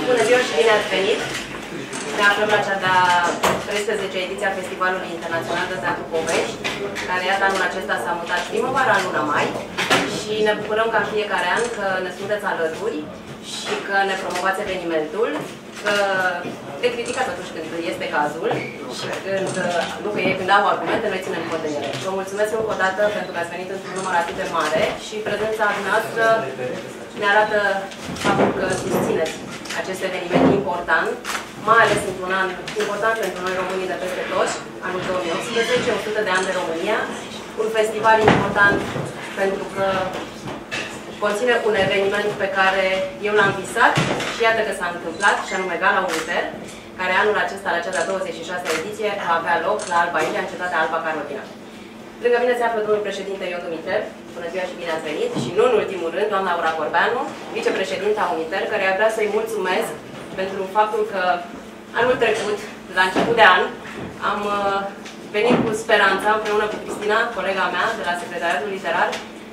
Bună ziua și bine ați venit! Ne aflăm la cea de-a 13-a ediție a Festivalului Internațional de Teatru Povești, care iată anul acesta s-a mutat primăvara în luna mai și ne bucurăm ca în fiecare an că ne sunteți alături și că ne promovați evenimentul, că te criticați atunci când este cazul și când au argumente, noi ținem cont de ele. Vă mulțumesc încă o dată pentru că ați venit într-un număr atât de mare și prezența dumneavoastră ne arată faptul că susțineți acest eveniment important, mai ales într-un an important pentru noi românii de peste tot, anul 2018, 100 de ani de România, un festival important pentru că conține un eveniment pe care eu l-am visat și iată că s-a întâmplat, și anume Gala Uniter, care anul acesta, la cea de-a 26-a ediție, va avea loc la Alba Iulia, în cetatea Alba Carolina. Lângă mine se află domnul președinte Ion Dumitru, bună ziua și bine ați venit, și nu în ultimul rând, doamna Aura Corbeanu, vicepreședinta Uniter, care ar vrea să-i mulțumesc pentru faptul că anul trecut, la început de an, am venit cu speranța, împreună cu Cristina, colega mea, de la Secretariatul Literar,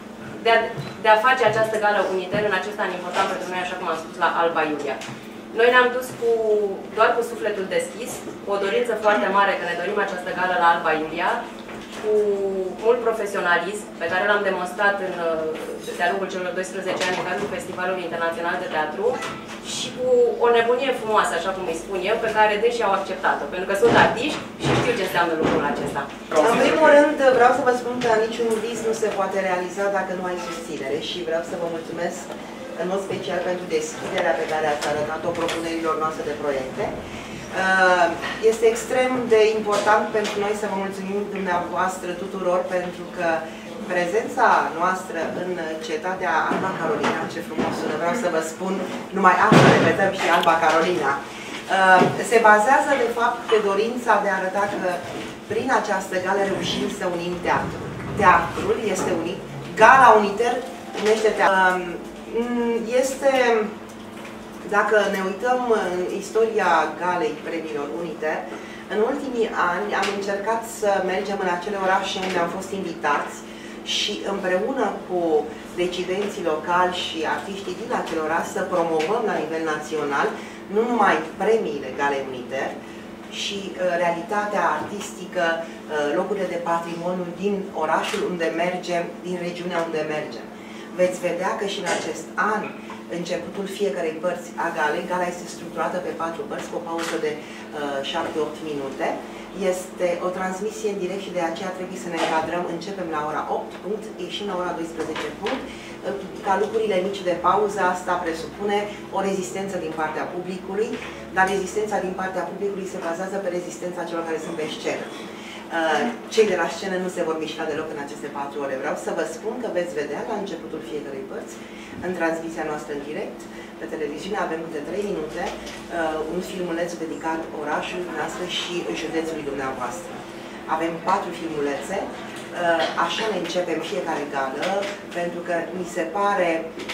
de a face această gală Uniter în acest an important pentru noi, așa cum am spus, la Alba Iulia. Noi ne-am dus doar cu sufletul deschis, cu o dorință foarte mare că ne dorim această gală la Alba Iulia, cu mult profesionalism pe care l-am demonstrat de-a lungul celor 12 ani în cadrul Festivalului Internațional de Teatru și cu o nebunie frumoasă, așa cum îi spun eu, pe care deși au acceptat-o, pentru că sunt artiști și știu ce înseamnă lucrul acesta. În primul rând, vreau să vă spun că niciun vis nu se poate realiza dacă nu ai susținere și vreau să vă mulțumesc în mod special pentru deschiderea pe care ați arătat-o propunerilor noastre de proiecte. Este extrem de important pentru noi să vă mulțumim dumneavoastră tuturor pentru că prezența noastră în cetatea Alba Carolina, ce frumos sună, vreau să vă spun, numai asta repetăm și Alba Carolina, se bazează de fapt pe dorința de a arăta că prin această gală reușim să unim teatrul. Teatrul este unit, Gala Uniter unește teatrul. Dacă ne uităm în istoria galei premiilor Uniter, în ultimii ani am încercat să mergem în acele orașe unde am fost invitați și împreună cu decidenții locali și artiștii din acel oraș să promovăm la nivel național nu numai premiile galei Uniter, și realitatea artistică, locurile de patrimoniu din orașul unde mergem, din regiunea unde mergem. Veți vedea că și în acest an, începutul fiecarei părți a galei, gala este structurată pe 4 părți, cu o pauză de 7-8 minute. Este o transmisie în direct și de aceea trebuie să ne încadrăm. Începem la ora 8, punct, ieșim la ora 12, punct. Ca lucrurile mici de pauză, asta presupune o rezistență din partea publicului, dar rezistența din partea publicului se bazează pe rezistența celor care sunt pe scenă. Cei de la scenă nu se vor mișca deloc în aceste 4 ore. Vreau să vă spun că veți vedea la începutul fiecărei părți, în transmisia noastră în direct, pe televiziune, avem câte 3 minute, un filmuleț dedicat orașului noastră și județului dumneavoastră. Avem 4 filmulețe, așa ne începem fiecare gală, pentru că mi se pare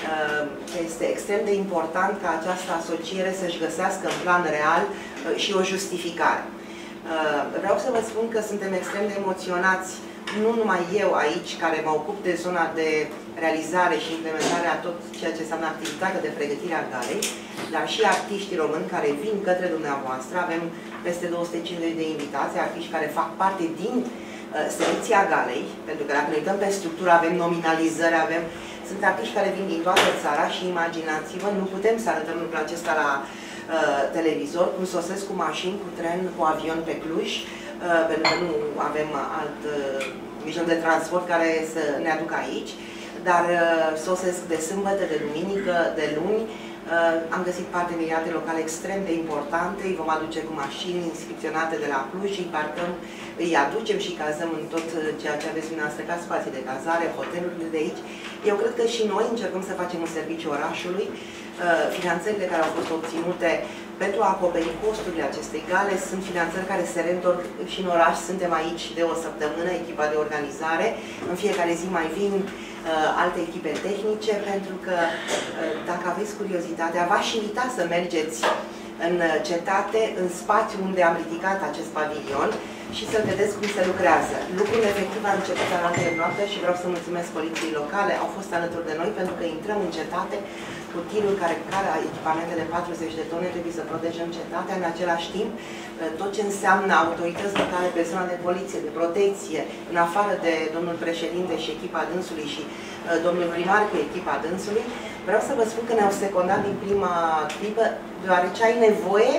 că este extrem de important ca această asociere să-și găsească în plan real și o justificare. Vreau să vă spun că suntem extrem de emoționați, nu numai eu aici, care mă ocup de zona de realizare și implementare a tot ceea ce înseamnă activitatea de pregătire a galei, dar și artiștii români care vin către dumneavoastră. Avem peste 250 de invitații, artiști care fac parte din selecția galei, pentru că dacă ne uităm pe structură, avem nominalizări, sunt artiști care vin din toată țara și imaginați-vă, nu putem să arătăm lucrul acesta la televizor, cum sosesc cu mașini, cu tren, cu avion pe Cluj, pentru că nu avem alt mijloc de transport care să ne aducă aici, dar sosesc de sâmbătă, de duminică, de luni. Am găsit parteneriate locale extrem de importante, îi vom aduce cu mașini inscripționate de la Cluj, îi aducem și cazăm în tot ceea ce aveți dumneavoastră ca spații de cazare, hotelurile de aici. Eu cred că și noi încercăm să facem un serviciu orașului. Finanțările care au fost obținute pentru a acoperi costurile acestei gale sunt finanțări care se reîntorc și în oraș. Suntem aici de o săptămână, echipa de organizare. În fiecare zi mai vin alte echipe tehnice, pentru că dacă aveți curiozitatea, v-aș invita să mergeți în cetate, în spațiul unde am ridicat acest pavilion, și să vedeți cum se lucrează. Lucrul efectiv a început la noapte și vreau să mulțumesc poliției locale, au fost alături de noi pentru că intrăm în cetate cu tirul care echipamente de 40 de tone, trebuie să protejăm cetatea, în același timp tot ce înseamnă autorități locale, persoane de poliție, de protecție, în afară de domnul președinte și echipa dânsului și domnul primar cu echipa dânsului, vreau să vă spun că ne-au secundat din prima clipă, deoarece ai nevoie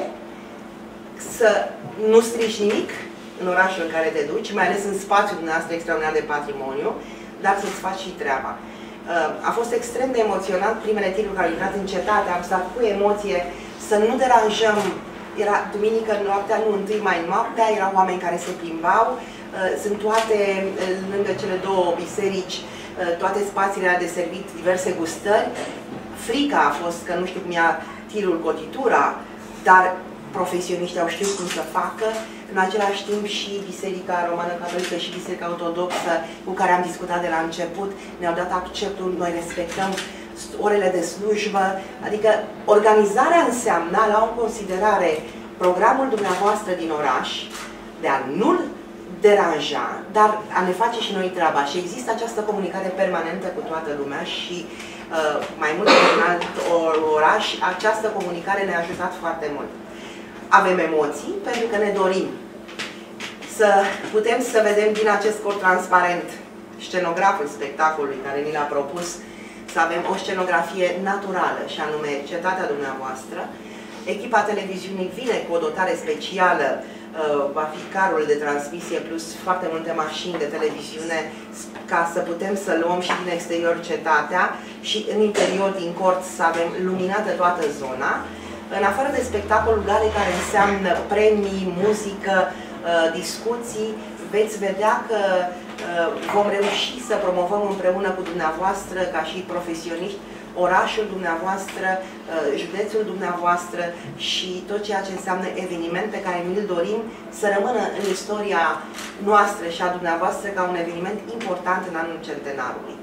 să nu strici nimic în orașul în care te duci, mai ales în spațiul dumneavoastră extraordinar de patrimoniu, dar să-ți faci și treaba. A fost extrem de emoționant primele tiruri care au intrat în cetate, am stat cu emoție să nu deranjăm. Era duminică noaptea, nu întâi mai noaptea, erau oameni care se plimbau, sunt toate, lângă cele două biserici, toate spațiile de servit, diverse gustări. Frica a fost că nu știu cum ia tirul cotitura, dar profesioniștii au știut cum să facă. În același timp și Biserica Romană Catolică și Biserica Ortodoxă, cu care am discutat de la început, ne-au dat acceptul, noi respectăm orele de slujbă, adică organizarea înseamnă a lua în considerare programul dumneavoastră din oraș, de a nu-l deranja, dar a ne face și noi treaba. Și există această comunicare permanentă cu toată lumea și mai mult decât în alt oraș, această comunicare ne-a ajutat foarte mult. Avem emoții pentru că ne dorim să putem să vedem din acest cod transparent scenograful spectacolului care ni l-a propus, să avem o scenografie naturală, și anume cetatea dumneavoastră. Echipa televiziunii vine cu o dotare specială, va fi carul de transmisie plus foarte multe mașini de televiziune ca să putem să luăm și din exterior cetatea și în interior, din cort, să avem luminată toată zona. În afară de spectacolul gale care înseamnă premii, muzică, discuții, veți vedea că vom reuși să promovăm împreună cu dumneavoastră, ca și profesioniști, orașul dumneavoastră, județul dumneavoastră și tot ceea ce înseamnă eveniment pe care ni-l dorim să rămână în istoria noastră și a dumneavoastră ca un eveniment important în anul centenarului.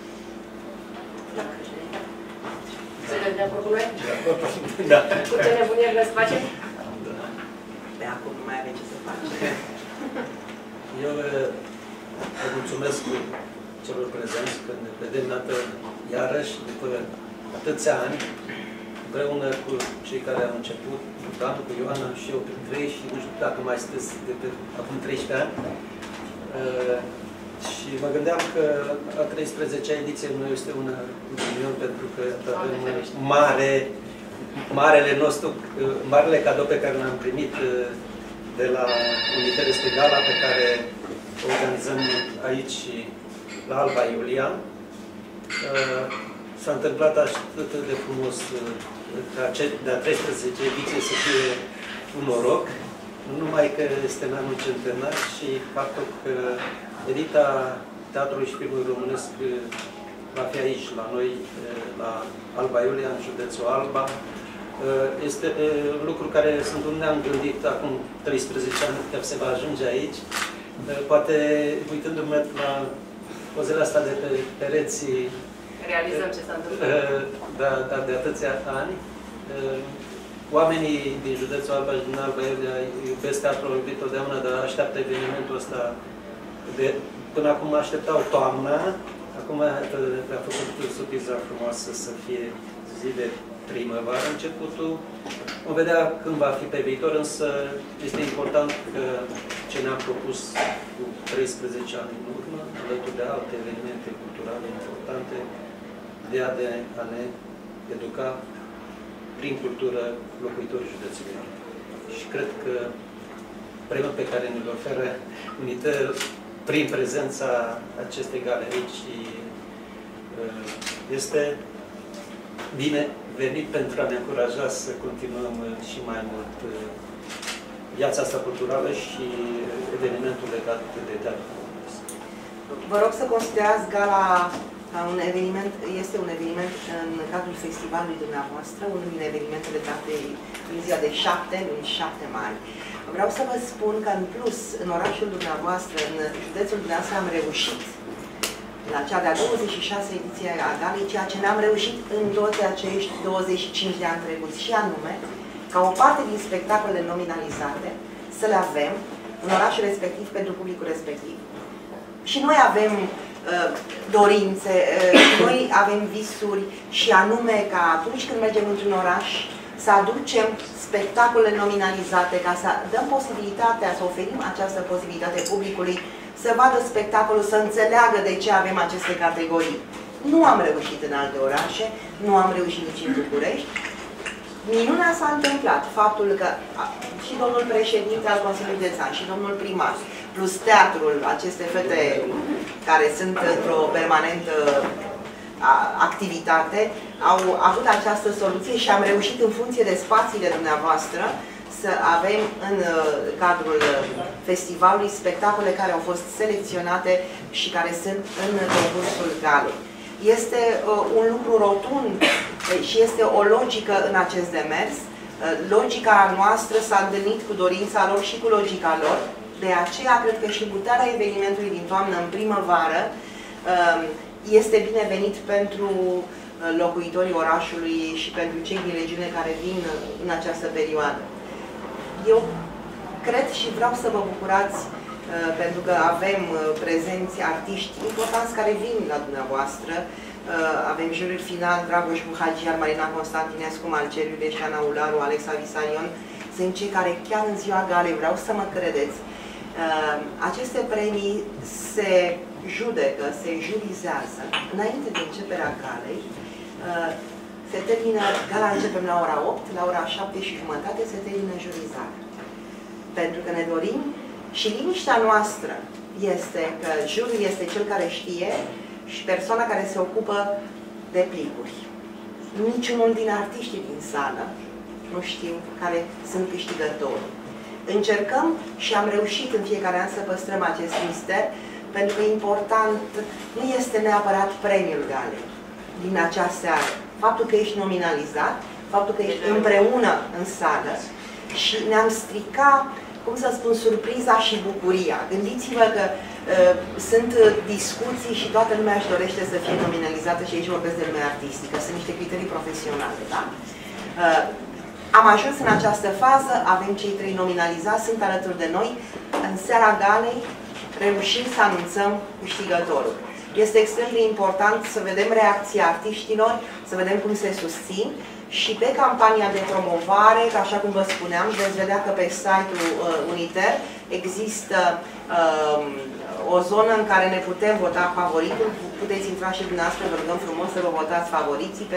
Sunteți de acord cu noi? Da. Cu ce nebunie vreți să facem? Pe acum nu mai avem ce să facem. Eu vă mulțumesc celor prezenți că ne vedem dată iarăși după atâția ani, împreună cu cei care au început, cu Dan, cu Ioana și eu printre ei și nu știu dacă mai sunteți de pe acum 13 ani. Și mă gândeam că a 13-a ediție nu este una opinion pentru că avem marele cadou pe care l-am primit de la Unitatea este gala pe care o organizăm aici la Alba Iulia. S-a întâmplat atât de frumos ca de-a 13 ediție să fie un noroc, nu numai că este în anul centenar și faptul că Edita Teatrului și Filmului Românesc va fi aici, la noi, la Alba Iulia, în județul Alba. Este un lucru care sunt un ne-am gândit acum 13 ani că se va ajunge aici. Poate, uitându-mă la pozele astea de pe pereții, realizăm ce s-a întâmplat. De atâția ani, oamenii din județul Alba și din Alba Iulia iubesc teatrul, iubit totdeauna, dar așteaptă evenimentul ăsta. Până acum așteptau toamna, acum a făcut surpriza frumoasă să fie zi de primăvară începutul. Vom vedea când va fi pe viitor, însă este important că ce ne-am propus cu 13 ani în urmă, alături de alte evenimente culturale importante, de a ne educa prin cultură locuitorii județului. Și cred că premiul pe care ne-l oferă Unitel prin prezența acestei galerii este bine venit pentru a ne încuraja să continuăm și mai mult viața asta culturală și evenimentul legat de teatru. Vă rog să considerați gala ca un eveniment, este un eveniment în cadrul festivalului dumneavoastră, unul din evenimentele date în ziua de 7 mai. Vreau să vă spun că în plus, în orașul dumneavoastră, în județul dumneavoastră, am reușit la cea de-a 26-a ediție a galei, ceea ce n-am reușit în toți acești 25 de ani trecuți, și anume, ca o parte din spectacolele nominalizate, să le avem în orașul respectiv pentru publicul respectiv. Și noi avem dorințe, noi avem visuri și anume ca atunci când mergem într-un oraș să aducem spectacole nominalizate, ca să dăm posibilitatea, să oferim această posibilitate publicului să vadă spectacolul, să înțeleagă de ce avem aceste categorii. Nu am reușit în alte orașe, nu am reușit nici în București. Minunea s-a întâmplat, faptul că și domnul președinte al Consiliului Județean și domnul primar, plus teatrul, aceste fete care sunt într-o permanentă activitate, au avut această soluție și am reușit în funcție de spațiile dumneavoastră să avem în cadrul festivalului spectacole care au fost selecționate și care sunt în concursul galei. Este un lucru rotund și este o logică în acest demers. Logica noastră s-a întâlnit cu dorința lor și cu logica lor. De aceea, cred că și mutarea evenimentului din toamnă în primăvară este binevenit pentru locuitorii orașului și pentru cei din regiune care vin în această perioadă. Eu cred și vreau să vă bucurați pentru că avem prezenți artiști importanți care vin la dumneavoastră. Avem juriul final, Dragoș Muhagiar, Marina Constantinescu, Marcel Iuleșana Ularu, Alexa Visarion. Sunt cei care chiar în ziua galei, vreau să mă credeți, aceste premii se judecă, se jurizează înainte de începerea galei. Se termină, gala începem la ora 8, la ora 7:30 se termină jurizarea. Pentru că ne dorim și liniștea noastră este că juriul este cel care știe și persoana care se ocupă de plicuri. Niciunul din artiștii din sală nu știu care sunt câștigători. Încercăm și am reușit în fiecare an să păstrăm acest mister, pentru că important nu este neapărat premiul galei din acea seară. Faptul că ești nominalizat, faptul că ești împreună în sală și ne-am stricat, cum să spun, surpriza și bucuria. Gândiți-vă că sunt discuții și toată lumea își dorește să fie nominalizată și aici vorbesc de lumea artistică. Sunt niște criterii profesionale, da? Am ajuns în această fază, avem cei 3 nominalizați, sunt alături de noi. În seara galei reușim să anunțăm câștigătorul. Este extrem de important să vedem reacția artiștilor, să vedem cum se susțin și pe campania de promovare, că așa cum vă spuneam, veți vedea că pe site-ul Uniter există o zonă în care ne putem vota favoritul. Puteți intra și dumneavoastră, vă rugăm frumos să vă votați favoriții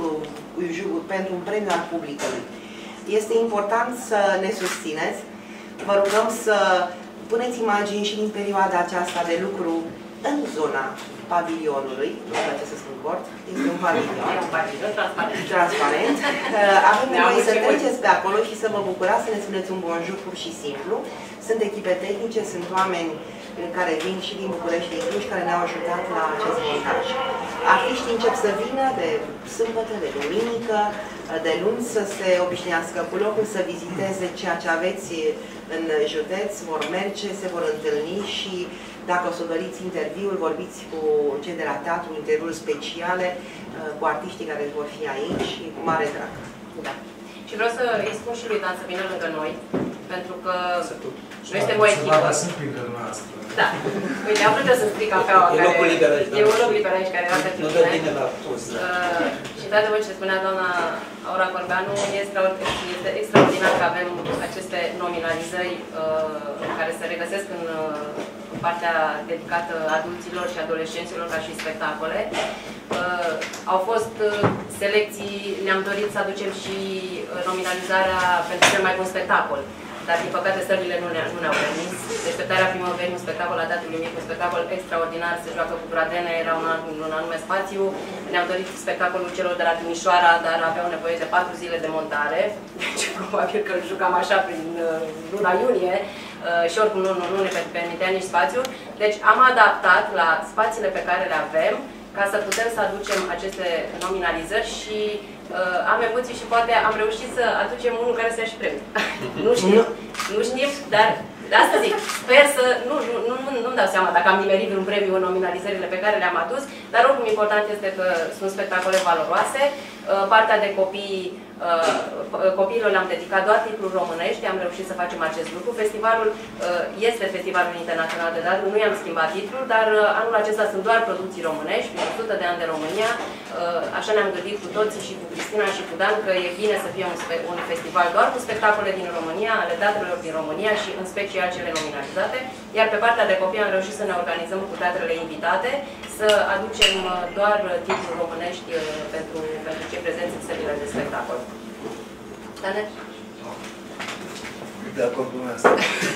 pentru un premiu al publicului. Este important să ne susțineți. Vă rugăm să puneți imagini și din perioada aceasta de lucru în zona pavilionului. Nu știu ce să spun cort. Este un pavilion. Transparent. Avem nevoie să treceți pe acolo și să vă bucurați, să ne spuneți un bonjour pur și simplu. Sunt echipe tehnice, sunt oameni care vin și din București, din Cluj, care ne-au ajutat la acest montaj. Artiștii încep să vină de sâmbătă, de duminică, de luni să se obișnuiască cu locul, să viziteze ceea ce aveți în județ, vor merge, se vor întâlni și dacă o să doriți interviuri, vorbiți cu cei de la teatru, interviuri speciale, cu artiștii care vor fi aici și cu mare drag. Da. Și vreau să îi spun și lui Dan să vină lângă noi, pentru că noi suntem o echipă. Da. Uite, am vrut să stric cafeaua care... E locul liber aici, e un loc liber aici care era pentru tine. Nu dă tine la pus. Și de adevăr ce spunea doamna Aura Corbeanu, este extraordinar că avem aceste nominalizări care se regăsesc în partea dedicată adulților și adolescenților ca și spectacole. Au fost selecții, ne-am dorit să aducem și nominalizarea pentru cel mai bun spectacol. Dar, din păcate, sările nu ne-au permis. Deșteptarea primăverii, un spectacol la Teatrul Mic, un spectacol extraordinar, se joacă cu Bradene, era un anume spațiu. Ne-am dorit spectacolul celor de la Timișoara, dar aveau nevoie de 4 zile de montare. Deci, probabil că îl jucam așa prin luna iunie și oricum nu ne permitea nici spațiu. Deci, am adaptat la spațiile pe care le avem ca să putem să aducem aceste nominalizări și am emoții și poate am reușit să aducem unul care să ia și premiu. Nu știm, dar De asta zic, sper să, nu-mi dau seama dacă am nimerit vreun premiu în nominalizările pe care le-am adus, dar oricum important este că sunt spectacole valoroase. Partea de copii, copiilor le-am dedicat doar titluri românești, am reușit să facem acest lucru. Festivalul este Festivalul Internațional de Teatru, nu i-am schimbat titlul, dar anul acesta sunt doar producții românești, prin 100 de ani de România. Așa ne-am gândit cu toții și cu Cristina și cu Dan că e bine să fie un festival doar cu spectacole din România, ale teatrelor din România și în special cele nominalizate. Iar pe partea de copii am reușit să ne organizăm cu teatrele invitate, să aducem doar titluri românești pentru cei prezenți în sălile de spectacol. Dane? De acord cu asta.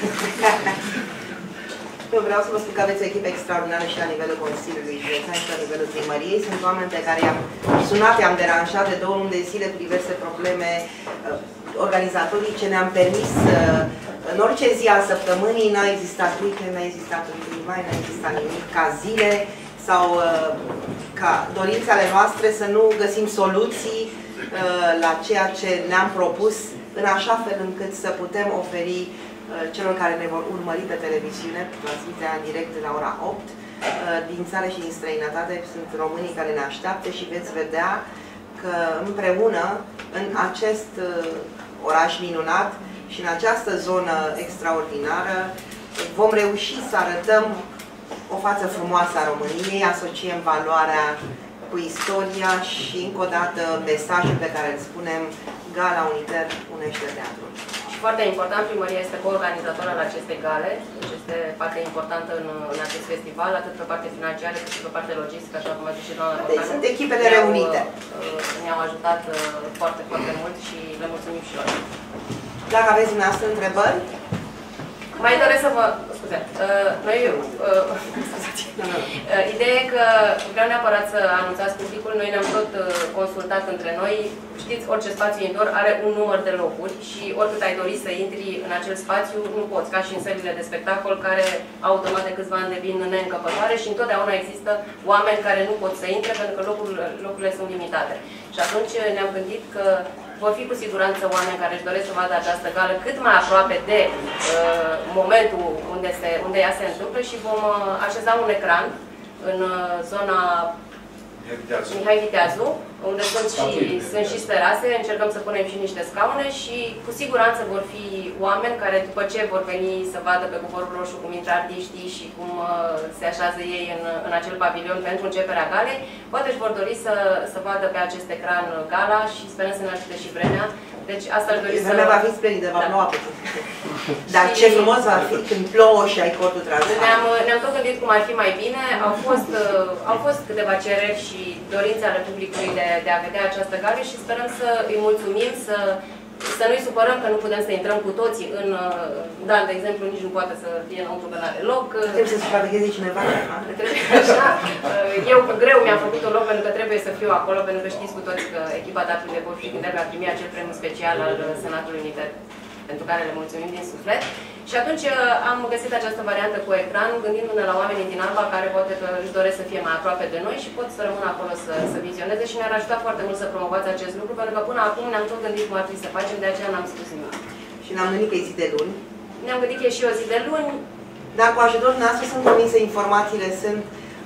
Eu vreau să vă spun că aveți o echipă extraordinară și la nivelul Consiliului Județean și la nivelul primăriei. Sunt oameni pe care i-am sunat, i-am deranjat de 2 luni de zile cu diverse probleme organizatorice. Ne-am permis în orice zi a săptămânii, n-a existat weekend, n-a existat 1 mai, n-a existat nimic ca zile sau ca dorințele noastre să nu găsim soluții la ceea ce ne-am propus, în așa fel încât să putem oferi celor care ne vor urmări pe televiziune, transmiterea în direct la ora 8, din țară și din străinătate, sunt românii care ne așteaptă și veți vedea că împreună, în acest oraș minunat și în această zonă extraordinară, vom reuși să arătăm o față frumoasă a României, asociem valoarea cu istoria și, încă o dată, mesajul pe care îl spunem, Gala Uniter unește teatrul. Și foarte important, primăria este coorganizator al acestei gale, deci este parte importantă în acest festival, atât pe parte financiară cât și pe parte logistică, așa cum a zis și doamna Cocanu. Deci sunt echipele reunite. Ne-au ajutat foarte, foarte mult și le mulțumim și lor. Dacă aveți dumneavoastră întrebări? Mai doresc să vă... Scuze. Noi... Ideea e că vreau neapărat să anunțați publicul. Noi ne-am tot consultat între noi. Știți, orice spațiu indoor are un număr de locuri și oricât ai dori să intri în acel spațiu, nu poți, ca și în sălile de spectacol, care automat de câțiva ani devin neîncăpătoare și întotdeauna există oameni care nu pot să intre pentru că locurile sunt limitate. Și atunci ne-am gândit că vor fi cu siguranță oameni care își doresc să vadă această gală cât mai aproape de momentul unde ea se întâmplă și vom așeza un ecran în zona Mihai Viteazu, unde sunt și terase, încercăm să punem și niște scaune și cu siguranță vor fi oameni care după ce vor veni să vadă pe cuforul roșu cum intră artiștii și cum se așează ei în acel pavilion pentru începerea galei, poate își vor dori să vadă pe acest ecran gala și sperăm să ne ajute și vremea. Deci asta aș dori să... Vremea va fi splendidă, va ploua pe Dar ce frumos va fi când plouă și ai cortul transparent. Ne-am tot gândit cum ar fi mai bine. Au fost câteva cereri și dorințe ale publicului de a vedea această gală și sperăm să îi mulțumim, să nu-i supărăm că nu putem să intrăm cu toții în... Dan, de exemplu, nici nu poate să fie înăuntru că n-are loc. Trebuie să supravegheze cineva. Așa. Eu cu greu mi-am făcut un loc pentru că trebuie să fiu acolo, pentru că știți cu toți că echipa Teatrului de Bofșic va primi acel premiu special al Senatului Uniter, pentru care le mulțumim din suflet. Și atunci am găsit această variantă cu ecran, gândindu-ne la oamenii din Alba care poate că își doresc să fie mai aproape de noi și pot să rămână acolo să vizioneze și ne-ar ajuta foarte mult să promovați acest lucru, pentru că până acum ne-am tot gândit cum ar trebui să facem, de aceea n-am spus nimic. Și ne-am gândit că e zi de luni. Ne-am gândit că e și o zi de luni. Dar cu ajutorul noastră sunt convinsă, informațiile sunt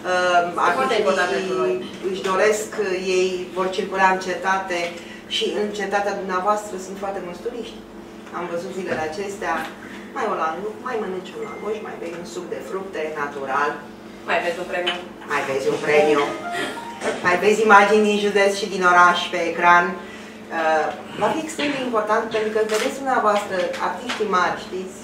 artiștii își doresc, ei vor circula în cetate și în cetatea dumneavoastră sunt foarte mulți turiști. Am văzut zilele acestea, mai mănânci un langoș, mai bei un suc de fructe natural. Mai vezi un premiu. Mai vezi un premiu. Mai vezi imagini din județ și din oraș pe ecran. Va fi extrem de important pentru că vedeți dumneavoastră, artiștii mari, știți,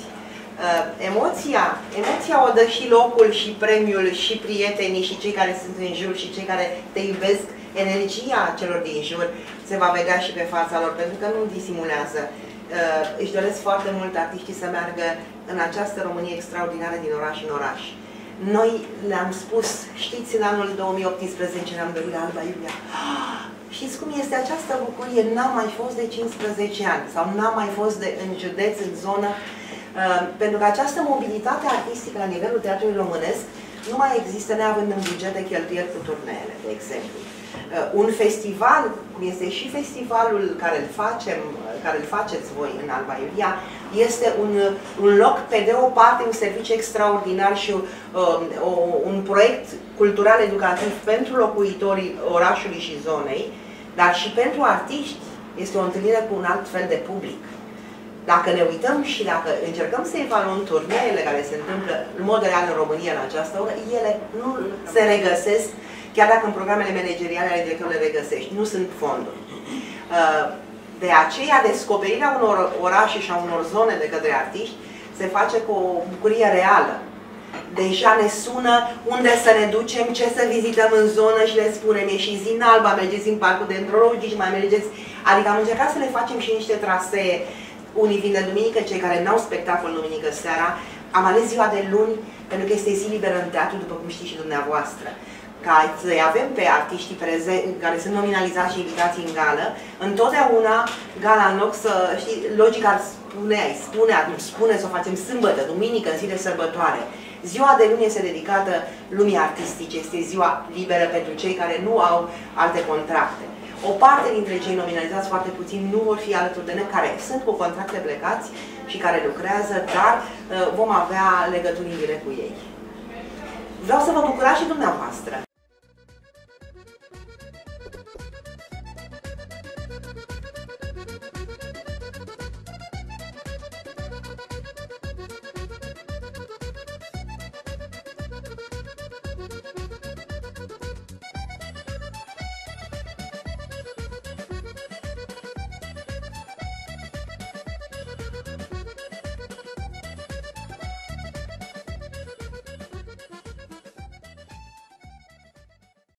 emoția o dă și locul, și premiul, și prietenii, și cei care sunt în jur, și cei care te iubesc. Energia celor din jur se va vedea și pe fața lor, pentru că nu disimulează. Își doresc foarte mult artiștii să meargă în această Românie extraordinară din oraș în oraș. Noi le-am spus, știți, în anul 2018 ne-am dorit la Alba Iulia. Știți cum este această bucurie? N-am mai fost de 15 ani sau n-am mai fost în județ, în zonă, pentru că această mobilitate artistică la nivelul teatrului românesc nu mai există neavând în bugete cheltuieli cu turneele, de exemplu. Un festival, cum este și festivalul care îl faceți voi în Alba Iulia, este un loc, pe de o parte, un serviciu extraordinar și un proiect cultural-educativ pentru locuitorii orașului și zonei, dar și pentru artiști este o întâlnire cu un alt fel de public. Dacă ne uităm și dacă încercăm să evaluăm turneele care se întâmplă în mod real în România în această oră, ele nu se regăsesc, chiar dacă în programele manageriale ale directorului le regăsești, nu sunt fonduri. De aceea, descoperirea unor orașe și a unor zone de către artiști se face cu o bucurie reală. Deja ne sună unde să ne ducem, ce să vizităm în zonă și le spunem, ieșiți din Alba, mergeți în Parcul Dendrologic, mai mergeți. Adică am încercat să le facem și niște trasee. Unii vin de duminică, cei care n-au spectacol duminică seara. Am ales ziua de luni, pentru că este zi liberă în teatru, după cum știți și dumneavoastră. Ca să-i avem pe artiștii care sunt nominalizați și invitați în gală, întotdeauna gala, în loc să, știi, logica spune să o facem sâmbătă, duminică, în zi de sărbătoare. Ziua de luni este dedicată lumii artistice, este ziua liberă pentru cei care nu au alte contracte. O parte dintre cei nominalizați, foarte puțin, nu vor fi alături de noi, care sunt cu contracte plecați și care lucrează, dar vom avea legături indirect cu ei. Vreau să vă bucurați și dumneavoastră.